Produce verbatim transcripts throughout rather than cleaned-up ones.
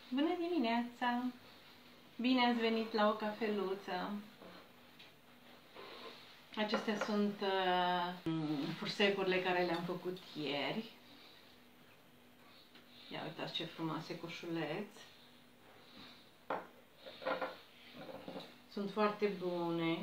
Bună dimineața! Bine ați venit la o cafeluță! Acestea sunt uh, fursecurile care le-am făcut ieri. Ia uitați ce frumoase coșuleți! Sunt foarte bune.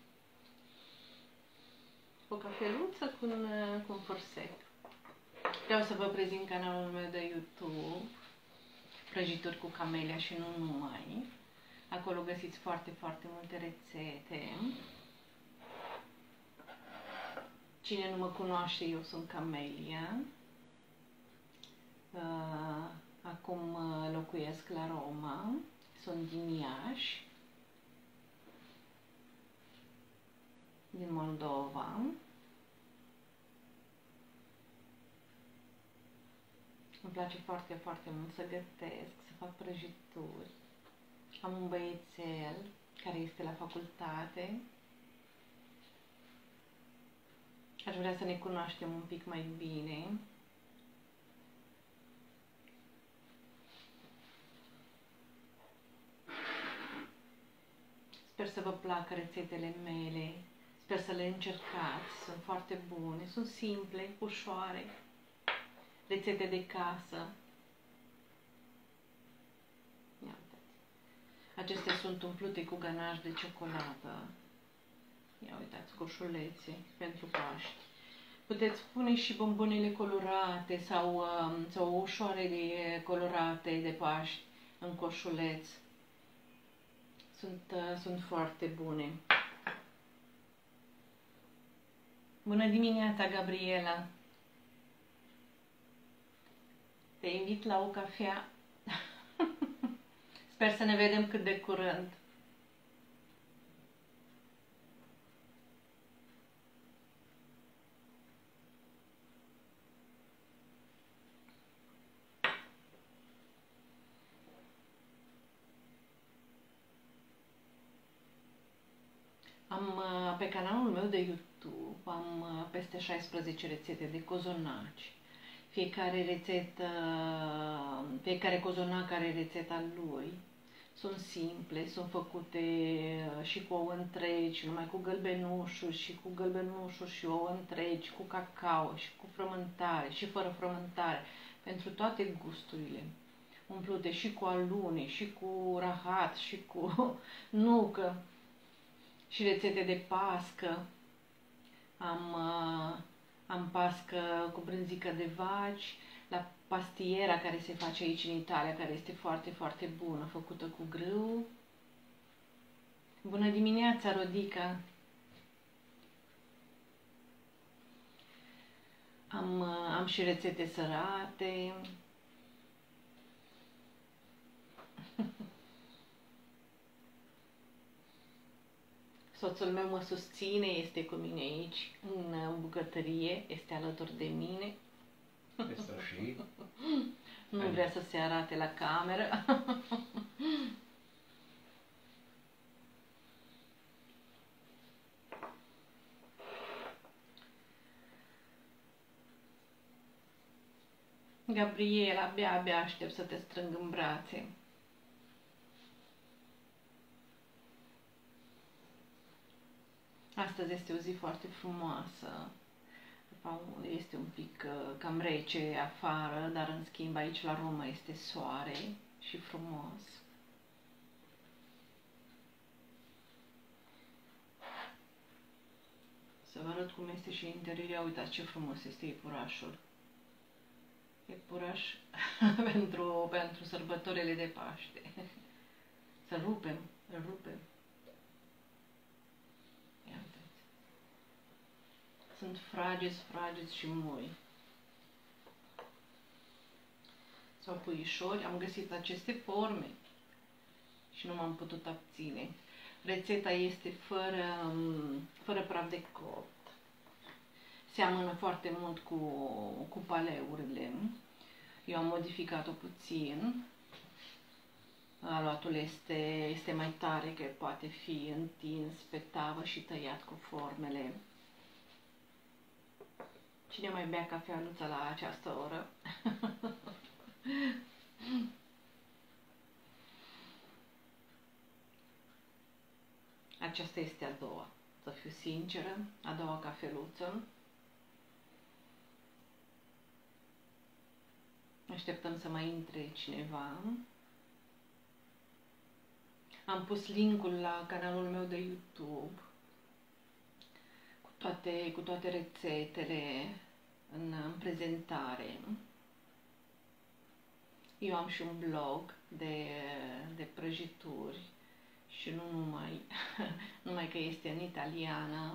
O cafeluță cu un, cu un fursec. Vreau să vă prezint canalul meu de YouTube, Prăjituri cu Camelia și nu numai. Acolo găsiți foarte, foarte multe rețete. Cine nu mă cunoaște, eu sunt Camelia. Acum locuiesc la Roma. Sunt din Iași, din Moldova. Îmi place foarte, foarte mult să gătesc, să fac prăjituri. Am un băiețel care este la facultate. Aș vrea să ne cunoaștem un pic mai bine. Sper să vă placă rețetele mele. Sper să le încercați. Sunt foarte bune, sunt simple, ușoare. Rețete de casă. Ia uitați. Acestea sunt umplute cu ganaj de ciocolată. Ia uitați, coșulețe pentru Paști. Puteți pune și bombonele colorate sau, sau ușoare de colorate de Paști în coșuleț. Sunt, sunt foarte bune. Bună dimineața, Gabriela! Te invit la o cafea. Sper să ne vedem cât de curând. Am, pe canalul meu de YouTube am peste șaisprezece rețete de cozonaci. Fiecare rețetă, fiecare cozonac are rețeta lui. Sunt simple, sunt făcute și cu ouă întregi, numai cu gălbenușuri, și cu gălbenușuri și ouă întregi, cu cacao și cu frământare și fără frământare, pentru toate gusturile. Umplute și cu alune, și cu rahat, și cu nucă, și rețete de pască. Am... Am pască cu brânzică de vaci, la pastiera care se face aici în Italia, care este foarte, foarte bună, făcută cu grâu. Bună dimineața, Rodica! Am, am și rețete sărate. Soțul meu mă susține, este cu mine aici, în bucătărie, este alături de mine. Este și? Nu vrea să se arate la cameră. Gabriela, abia, abia aștept să te strâng în brațe. Astăzi este o zi foarte frumoasă. Este un pic cam rece afară, dar în schimb aici la Roma este soare și frumos. Să vă arăt cum este și interiorul. Uitați ce frumos este iepurașul. Iepuraș pentru, pentru sărbătorile de Paște. Să rupem, îl rupem. Sunt frageți, frageți și moi. Sau puișori. Am găsit aceste forme și nu m-am putut abține. Rețeta este fără, fără praf de copt. Seamănă foarte mult cu, cu paleurile. Eu am modificat-o puțin. Aluatul este, este mai tare, că poate fi întins pe tavă și tăiat cu formele. Cine mai bea cafeluța la această oră? Aceasta este a doua, să fiu sinceră, a doua cafeluță. Așteptăm să mai intre cineva. Am pus linkul la canalul meu de YouTube cu toate, cu toate rețetele în, în prezentare. Eu am și un blog de, de prăjituri și nu numai, numai că este în italiană.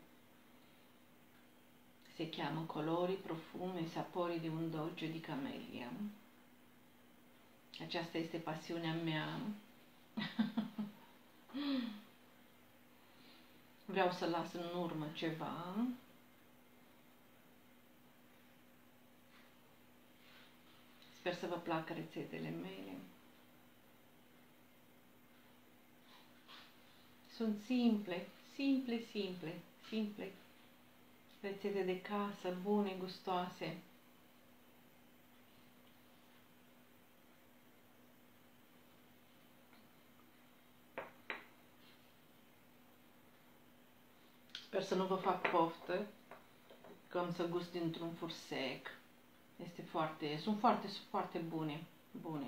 Se cheamă Colori, Profumi e Sapori di un dolce di camellia. Aceasta este pasiunea mea. Vreau să las în urmă ceva. Sper să vă placă rețetele mele. Sunt simple, simple, simple, simple. Rețete de casă, bune, gustoase. Sper să nu vă fac poftă, că am să gust dintr-un fur sec. Este foarte, sunt foarte, foarte bune, bune.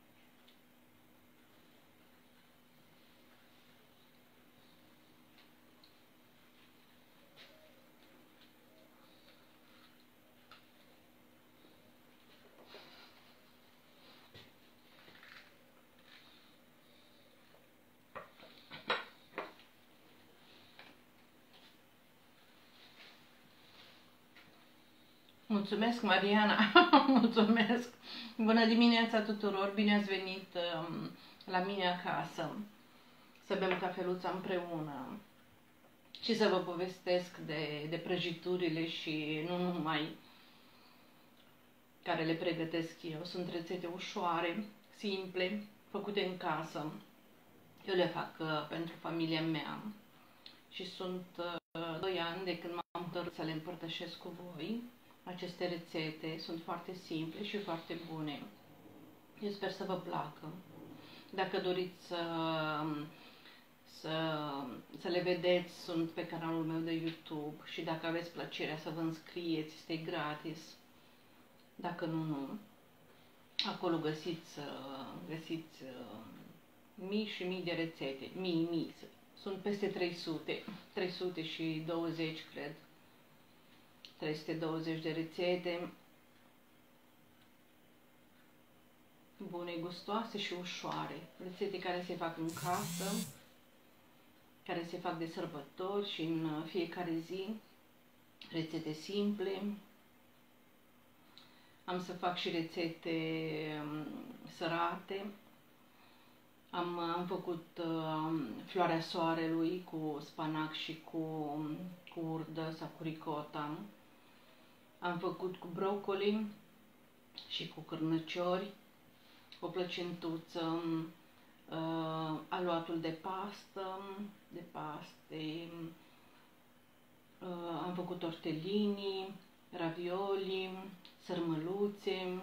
Mulțumesc, Mariana! Mulțumesc! Bună dimineața tuturor! Bine ați venit um, la mine acasă să bem cafeluța împreună și să vă povestesc de, de prăjiturile și nu numai care le pregătesc eu. Sunt rețete ușoare, simple, făcute în casă. Eu le fac uh, pentru familia mea și sunt uh, doi ani de când m-am hotărât să le împărtășesc cu voi. Aceste rețete sunt foarte simple și foarte bune. Eu sper să vă placă. Dacă doriți să, să, să le vedeți, sunt pe canalul meu de YouTube și dacă aveți plăcerea să vă înscrieți, este gratis. Dacă nu, nu. Acolo găsiți, găsiți mii și mii de rețete. Mii, mii. Sunt peste trei sute. trei sute și douăzeci, cred. trei sute douăzeci de rețete bune, gustoase și ușoare. Rețete care se fac în casă, care se fac de sărbători și în fiecare zi. Rețete simple. Am să fac și rețete sărate. Am, am făcut uh, floarea soarelui cu spanac și cu, cu urdă sau cu ricota. Am făcut cu brocoli și cu cârnăciori, o plăcintuță, uh, aluatul de pastă, de paste, uh, am făcut tortellini, ravioli, sărmăluțe,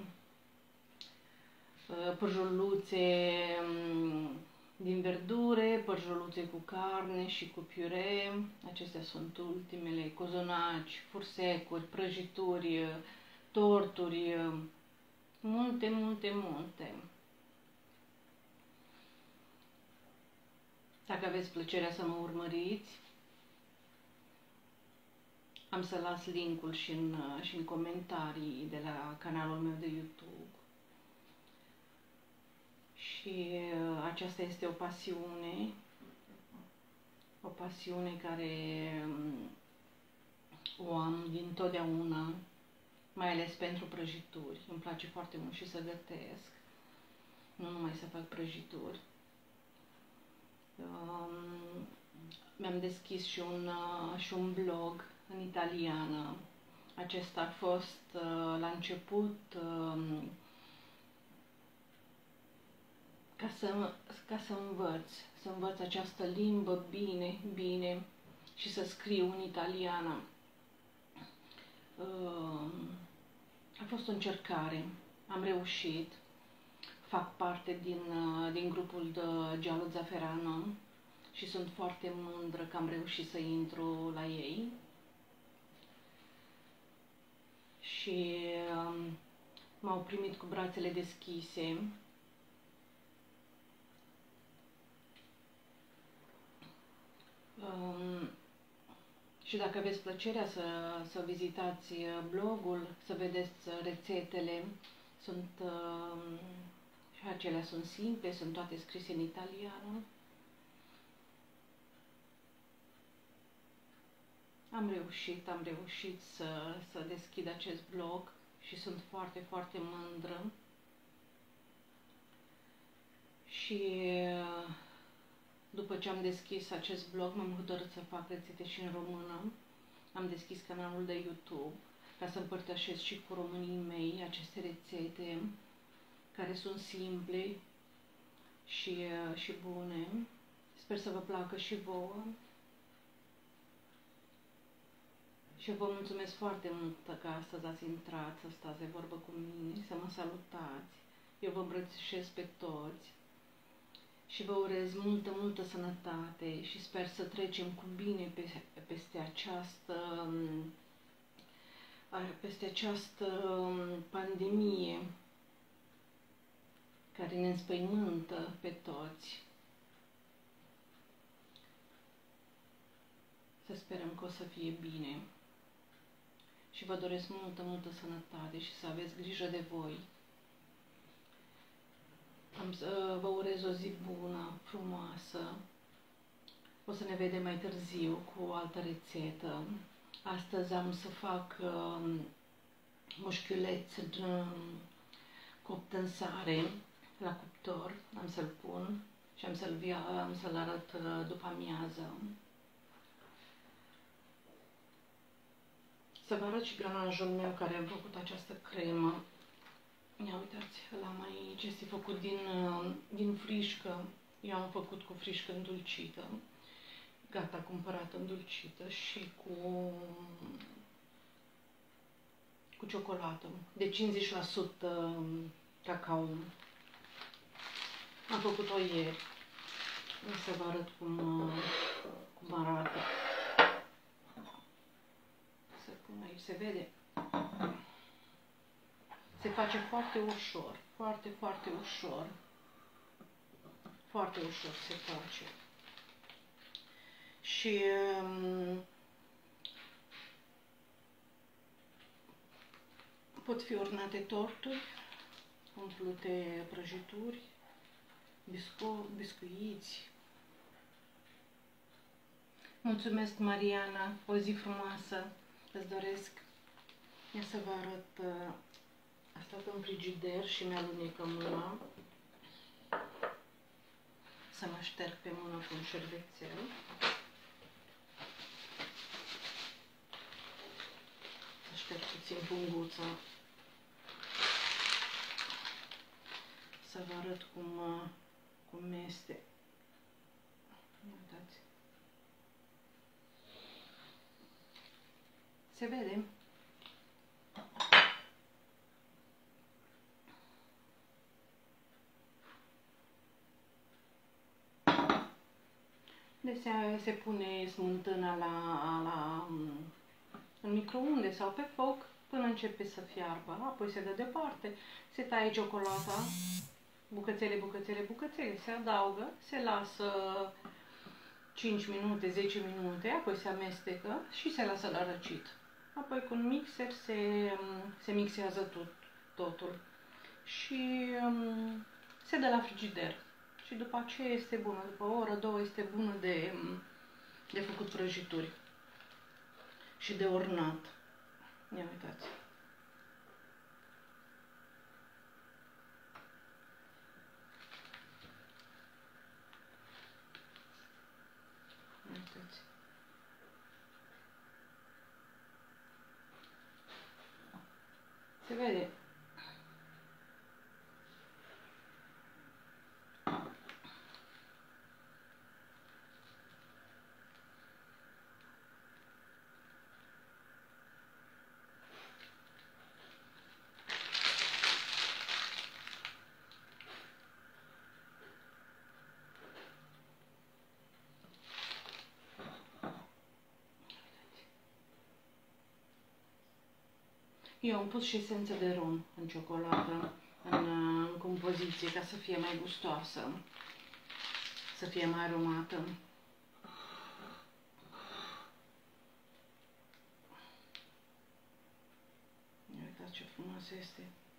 uh, pârjoluțe din verdure, pârjoluțe cu carne și cu piure. Acestea sunt ultimele, cozonaci, fursecuri, prăjituri, torturi, multe, multe, multe. Dacă aveți plăcerea să mă urmăriți, am să las linkul și în, și în comentarii de la canalul meu de YouTube. Și aceasta este o pasiune, o pasiune care o am din totdeauna, mai ales pentru prăjituri. Îmi place foarte mult și să gătesc, nu numai să fac prăjituri. Um, mi-am deschis și un, uh, și un blog în italiană. Acesta a fost uh, la început uh, ca să, ca să învăț, să învăț această limbă bine, bine și să scriu în italiană. Uh, a fost o încercare, am reușit, fac parte din, uh, din grupul de Giallo Zafferano, și sunt foarte mândră că am reușit să intru la ei. Și um, m-au primit cu brațele deschise. Um, și dacă aveți plăcerea să, să vizitați blogul, să vedeți rețetele, sunt, um, și acelea sunt simple, sunt toate scrise în italiană. Am reușit, am reușit să, să deschid acest blog și sunt foarte, foarte mândră. Și după ce am deschis acest blog, m-am hotărât să fac rețete și în română. Am deschis canalul de YouTube ca să împărtășesc și cu românii mei aceste rețete care sunt simple și, și bune. Sper să vă placă și vouă. Și vă mulțumesc foarte mult că astăzi ați intrat să stați de vorbă cu mine, să mă salutați. Eu vă îmbrățișez pe toți și vă urez multă, multă sănătate și sper să trecem cu bine peste această, peste această pandemie care ne înspăimântă pe toți. Să sperăm că o să fie bine. Și vă doresc multă, multă sănătate și să aveți grijă de voi. Am să vă urez o zi bună, frumoasă. O să ne vedem mai târziu cu o altă rețetă. Astăzi am să fac uh, mușchiuleț uh, copt în sare la cuptor. Am să-l pun și am să-l am să-l arăt uh, după amiază. Să vă arăt și granajul meu care am făcut această cremă. Ia uitați, l-am aici, este făcut din, din frișcă. Eu am făcut cu frișcă îndulcită, gata cumpărată îndulcită și cu, cu ciocolată, de cincizeci la sută cacao. Am făcut-o ieri. O să vă arăt cum, cum arată. Aici se vede. Se face foarte ușor, foarte, foarte ușor. Foarte ușor se face. Și um, pot fi ornate torturi, umplute prăjituri, biscu biscuiți. Mulțumesc, Mariana, o zi frumoasă. Îți doresc. Ia să vă arăt. A stat în frigider și mi-alunecă mâna. Să mă șterg pe mână cu un șervețel. Să șterg puțin punguța. Să vă arăt cum, cum este. Uitați. Se vede? Deci se, se pune smântâna la, la, în microunde sau pe foc până începe să fiarbă. Apoi se dă departe, se taie ciocolata, bucățele, bucățele, bucățele, se adaugă, se lasă cinci minute, zece minute, apoi se amestecă și se lasă la răcit. Apoi cu un mixer se, se mixează tot, totul și um, se dă la frigider. Și după aceea este bună, după o oră, două este bună de, de făcut prăjituri și de ornat. Ia uitați. Uitați. Se vede? Eu am pus și esență de rum în ciocolată, în, în compoziție, ca să fie mai gustoasă, să fie mai aromată. Uitați ce frumoasă este.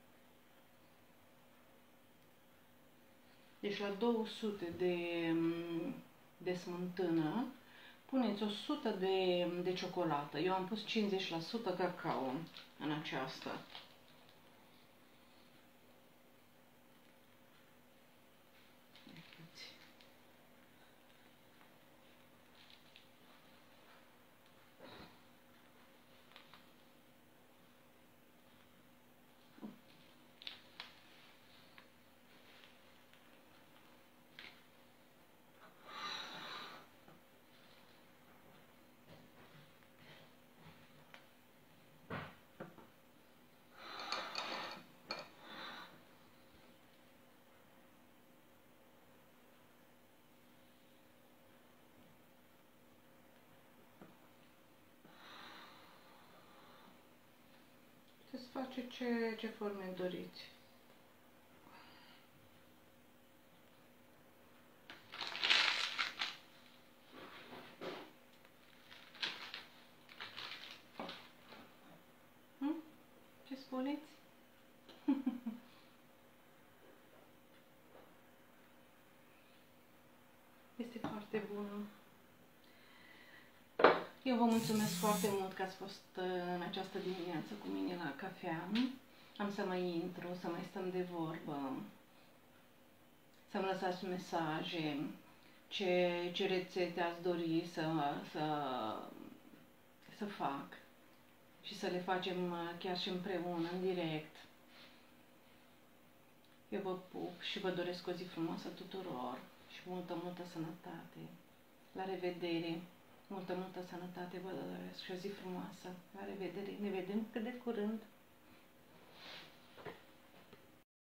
Deci la două sute de, de smântână puneți o sută de, de ciocolată. Eu am pus cincizeci la sută cacao în aceasta. Puteți face ce, ce forme doriți. Hm? Ce spuneți? Este foarte bună. Eu vă mulțumesc foarte mult că ați fost în această dimineață cu mine la cafea. Am să mai intru, să mai stăm de vorbă, să-mi lăsați mesaje, ce, ce rețete ați dori să, să, să fac și să le facem chiar și împreună, în direct. Eu vă pup și vă doresc o zi frumoasă tuturor și multă, multă sănătate. La revedere! Multă, multă sănătate vă doresc și o zi frumoasă. La revedere! Ne vedem cât de curând!